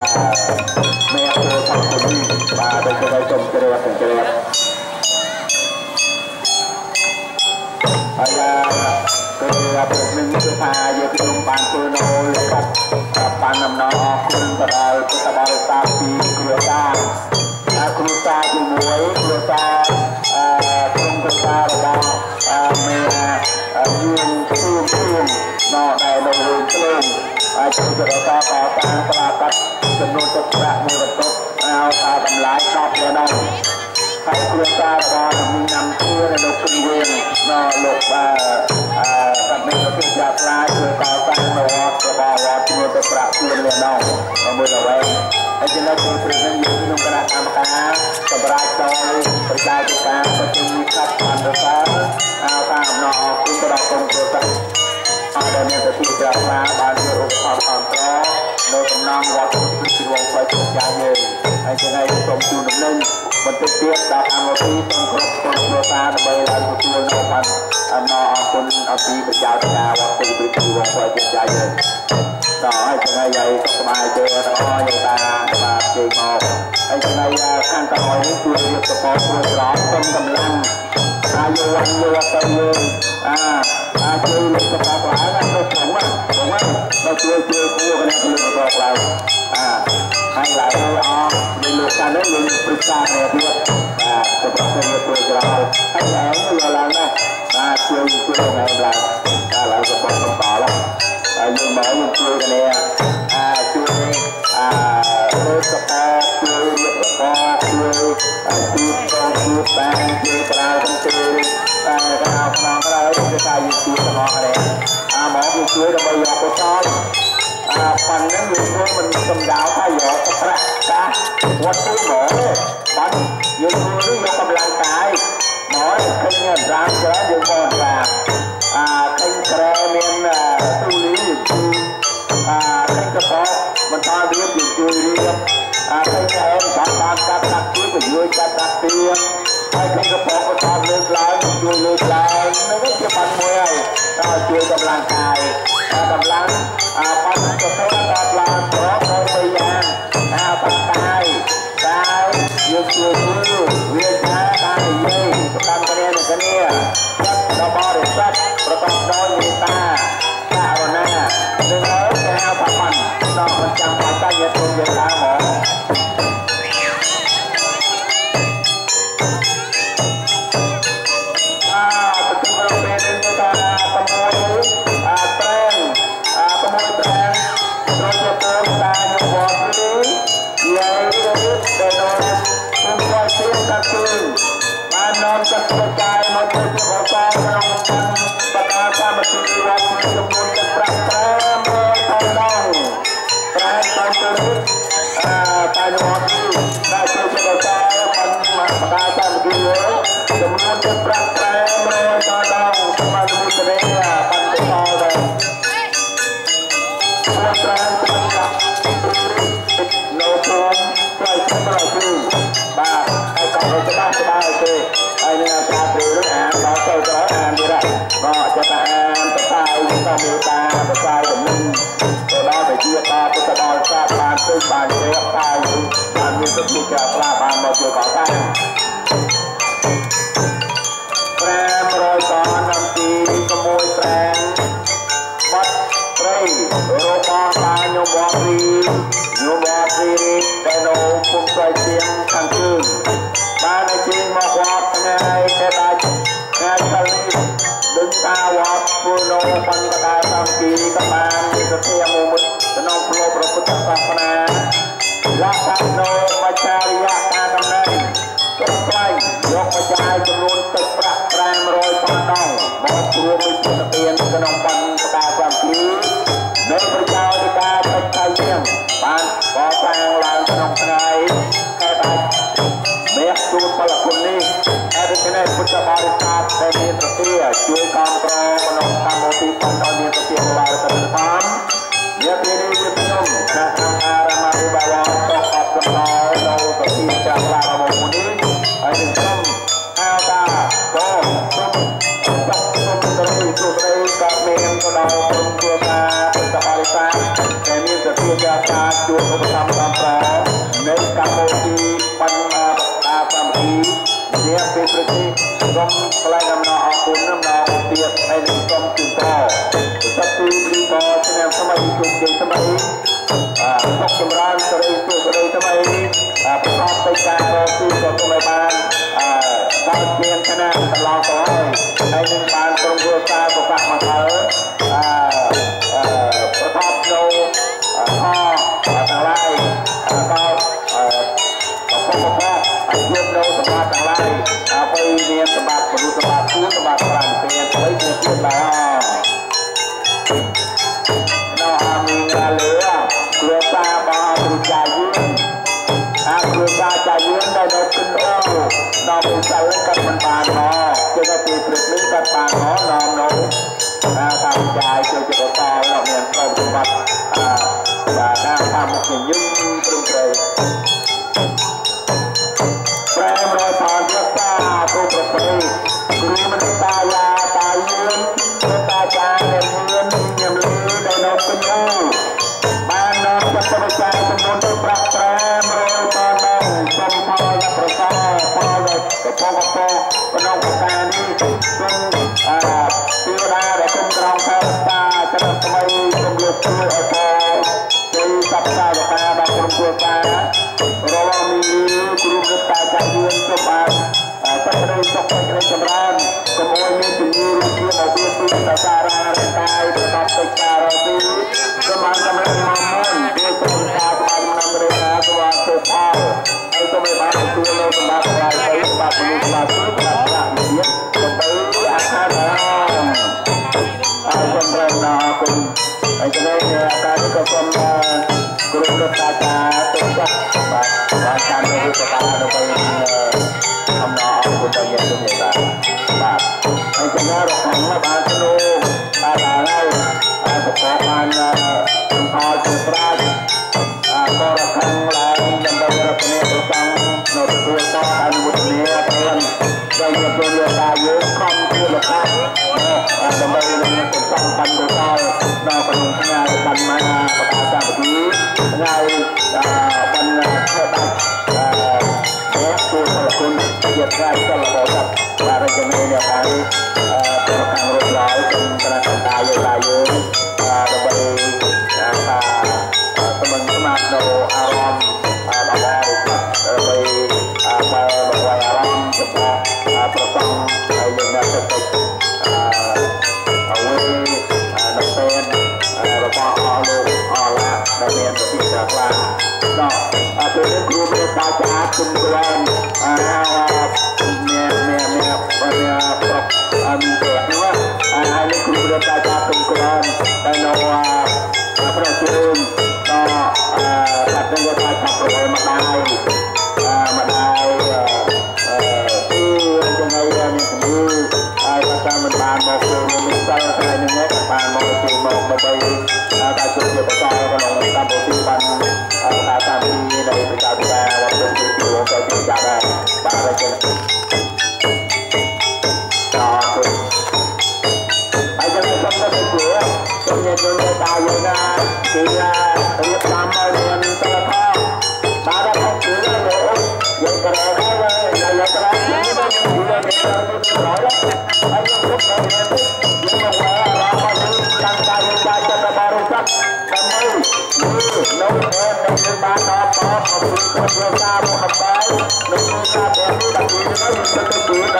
មេធ្វើខុសទៅនេះបាទដូចគេចុំជ្រាបជ្រាបហើយគឺប្រពន្ធគឺថាយើងខ្ញុំបានធ្វើនៅលើកាត់បានដំណើរអរគុណទៅដល់ពុទ្ធបរិស័ទពីគ្រួសារគ្រួសារជាមួយគ្រួសារក្រុមគ្រួសាររបស់មេយើងជួងនៅដែលនៅលើភ្លើងហើយជួយរកការកសាងផ្លាកចំនួនទឹកប្រាក់មួយបន្ទប់ឲ្យថាតម្លៃ10លានដុល្លារហើយគ្រួសាររបស់មីណាំទួនៅក្នុងវិញនៅលោកតាមមានប្រទេសយ៉ាផ្លាយធ្វើកសាងនៅវត្តរបស់វត្តជួយទឹកប្រាក់4លានដុល្លារមួយល្វែងហើយចំណុចទីព្រឹកនេះយើងក្នុងគណៈកម្មការសម្រាប់ចូលប្រជាធិការប្រជុំកាត់បានរសារថាអំណរអគុណទៅដល់ក្រុមគ្រួសារដែលមានប្រតិយាផ្លាបានជាឧបត្ថម្ភអន្តរនៅដំណងវត្តពីរងផ្លូវជោគជ័យយើងហើយថ្ងៃសូមជូនដំណឹងបន្តិចទៀតដល់អនុទីក្នុងគ្រប់ក្រុមគ្រួសារដើម្បីឡើងទទួលនៅបានអំណរអគុណអពីប្រជាធិការវត្តពីរងផ្លូវជោគជ័យយើងដល់ហើយថ្ងៃយាយសុខសប្បាយទេទាំងអស់យើងតាបាទជ័យមកហើយថ្ងៃខាងក្រោយនេះជួយរៀបសពគ្រួសារសុំកម្លាំងអាយុវ័យយកទៅយើងជួយលោកសភាផ្លាយណាទៅក្នុងហ្នឹងទៅជួយគួរគណៈពលរដ្ឋផ្លាយហើយឡើងអស់មានលោកខាងនេះមានព្រឹក្សាគ្នាទៀតសម្រាប់គ្នាជួយច្រើនហើយឯងយកឡើងណាជួយថ្ងៃឡើងឡើងសពបន្តឡើងហើយយើងមកយើងជួយគ្នាជួយលោកសភាជួយរៀបសពជួយជួយជួយបានជួយប្រើទាំងទីខាងក្នុងក្រៅគឺថាយើងជួយទាំងអស់គ្នាមកយើងជួយដើម្បីយកកុសលប៉ុណ្ណឹងយើងធ្វើមិនសំដៅថាយកប្រាក់កាសវត្តទូមកទេបាទយើងធ្វើយកកម្លាំងកាយមកឃើញរាមច្រើនយើងមករាមឃើញក្រែមានទូលីយើងជួយឃើញកសោបន្តរៀបយើងជួយរៀបឃើញតែបានកាត់ជួយក៏ជួយកាត់ទៀតហើយគេក៏บอกថាលើកឡើងជួយលើកឡើងនេះជាបានមួយហើយដល់ជួយកម្លាំងកាយកម្លាំងបានទៅដល់ឡើងប្រកបដោយយ៉ាងបកាយយើងជួយវាថាតាមនិយាយតាមគ្នានឹងគ្នាដល់បរិស័ទប្រកបដោយមេត្តាករុណានឹងហើយគេហៅថាបានដល់មិនចាំបាច់តែយើងធ្វើយើងតាមហ្មងបាននាំចាត់បច្ច័យមកជួយប្រកបក្នុងបកាសាមគ្គីវត្តចំនួនទឹកប្រាក់500ថនដងប្រាក់តាមទៅតែវត្តដែលជួយប្រកបបានបកាសាមគ្គីវត្តចំនួនទឹកប្រាក់500ថនដងសមាជិកទេបានទៅដល់ដែរប្រាក់ប្រាក់នៅក្នុងផ្លូវសម្រាប់គឺបាទហើយក៏ទៅច្បាស់ទេហើយនឹងអាចារ្យគ្រូនឹងអានដល់ទៅក្រោយអានទៀតក៏ចិត្តអានបតាយទៅមេត្តាបតាយដំណឹងទៅដល់វិជាតាពុទ្ធបរិស័ទបានពេញបានជ្រាបតាយបានមានសុខចាផ្លាបានមកជួយកសាង500តនទី6ប្រែងបាត់ព្រៃរបស់តាញោមវត្តរីដែលនៅពុំស្វាយទៀងខាងជើងបានឲ្យជើងមកវត្តថ្ងៃតែដាច់ថ្ងៃកាលនេះដឹងតាវត្តធ្វើនៅបញ្ហាសាមគ្គីក៏បានមានសភាមួយក្នុងផ្លូវព្រះពុទ្ធសាសនាលក្ខណៈនៅបច្ចារិយការដំណើរចុះថ្លៃយកបច្ច័យចំនួនទឹកប្រាក់500តនដងមករួមvớiជាទានក្នុងបញ្ហាសាមគ្គីនៅប្រជាធិការទឹកថៃជាងបានកសាងឡើងក្នុងថ្ងៃតែដាច់មេជួនពលគុណនេះហើយដូច្នេះពុទ្ធបរិស័ទដែលមានប្រតិជួយគ្រប់គ្រងក្នុងកម្មវិធីបណ្ដោះមានប្រតិបាលទៅតាមជាពីនេះជាខ្ញុំថាអង្គអារាមវិបាវតបអបដំណើរនៅប្រតិចារឡារបស់នេះហើយនឹងខ្ញុំហៅថាក៏សូមចាត់សូមទៅជួយស្រីក៏មានក៏ដល់ក្រុមគ្រួសារពុទ្ធបរិស័ទដែលមានប្រតិចារជួបឧបត្ថម្ភនេះពេលព្រឹកនេះសូមកន្លែងអំណរអគុណអំណរទៀតហើយនឹងសូមជូនពរសុខទីព្រីពរឆ្នាំថ្មីជោគជ័យថ្មីសុខចម្រើនសេរីសុខសេរីថ្មីប្រកបដោយការរកស៊ីក៏មិនបានដល់មានខណៈកន្លងទៅហើយនឹងបានក្រុមគ្រួសារប្រកាសមកហើយប្រកបនៅទាំងឡាយក៏ប្រកបអាយុនៅសម្រាប់ទាំងឡាយអ្វីមានសម្បត្តិមនុស្សសម្បត្តិទូសម្បត្តិប្រាំពេញអ្វីជាទៀតដែរនៅអាមីងាលើគ្រួសារបងគ្រូចាយើងគ្រួសារចាយើងដែលនៅគិនអូដល់ពេលសិលក៏មិនបានមកគឺនៅពេលព្រឹកនេះក៏បានមកនាំនៅតាមចាយជួយជាបន្តនៅមានប្រវត្តិសម្បត្តិតាមតាមមុខញញឹមព្រមត្រូវប្រែមរយផលរក្សាទូប្រពៃគ្រូមិនតាយាតាយើងតាចាដែលមានញឹមលឺដែលនៅគិនអូបាននាំចិត្តវិចារចំនួនទៅប្រាក់ប្រែមរយផលដល់សំផលប្រសើរផលដែលកំពុងក្នុងការនេះសូមទេវតាដែលគុំក្រងថាតាចំថ្មីសូមលើកជួយឲ្យផលពីសព្ទាវតាដល់ក្រុមគ្រួសាររវមីគ្រូគិតតាចាយើងសូមបានសុខរីសុខរីចម្រើនកុំឲ្យមានជំងឺជាមកពីពីតាសាររាងកាយប្រកបដោយការរទីសូមបានសម្រាប់មកមុនដោយសូមការបាននាំរេខាស្វាសុខផលហើយសូមឲ្យបានទទួលនៅសម្បត្តិរាយទៅសម្បត្តិមនុស្សសម្បត្តិទូប្រាក់វិទ្យាទៅអាខារហើយសូមរំលឹកគុំហើយចំណែកការនេះក៏សូមគ្រូរដ្ឋាភិបាលទុកចិត្តបាទតាមរយៈការដើម្បីអំណរអគុណទៅយើងជំរាបបាទហើយចំណែករបស់ខ្ញុំបានស្នូបានហើយប្រកបបានសំផលជាប្រាជ្ញបរិខាំងឡើងដើម្បីរកគ្នាប្រសងនៅទទួលតអនុវត្តនាព្រមដោយយកយកតាយើងខំជាលក្ខណៈដើម្បីនឹងប្រសងបានទៅដល់ក្នុងថ្ងៃបានមកបតាសាបទីថ្ងៃបានធ្វើបាច់អ្នកគួរប្រគុណជាប្រាជ្ញរបស់រដ្ឋបាលរដ្ឋជំនួយអ្នកខាងប្រកាសរត់ឡើយក្នុងគណៈកម្មការយោធាយើងដើម្បីសម្បស្មាតនៅអារម្មណ៍របស់រដ្ឋដើម្បីបើបង្ហាញអារម្មណ៍ចំពោះប្រសងហើយយើងនៅទឹកអ្វីនៅពេលរបស់អស់លោកអស់ឡាដែលមានប្រតិចារខ្លាំងដល់ពេលនេះគ្រូមេតាចាគុំក្លែងមានប្រកមានតែនោះហើយនេះគ្រូមេតាចាគុំក្លែងតែនៅប្រជុំដល់បាត់នឹងថាចាប់ប្រហែលម្ដាយគឺចំណៃដែលមានជំងឺហើយបើតាមមិនបានមកគឺមានសិលថ្ងៃនេះបានមកជួយមកដើម្បីការជួយជាបន្តក្នុងកម្ពុជាបានការតាមពីនៃប្រកាសការវត្តមានទីរួមទៅជាចាដែរបាទហើយចឹងហើយចឹងខ្ញុំទៅគួរខ្ញុំនិយាយទៅតាយើងណាគឺរៀបចំឲ្យមានតលខបាទដល់គឺយើងក៏រកហើយយើងក៏រកយើងទៅយើងទៅក្រោយហើយយើងគ្រប់ទៅយើងមករកឲ្យតាំងការវិចារចិត្តរបស់រដ្ឋដើម្បីនៅនៅបានដល់តមកពីគ្រួសារមកបាយនៅគ្រួសារទាំងនេះដល់ពីនៅទៅទៅ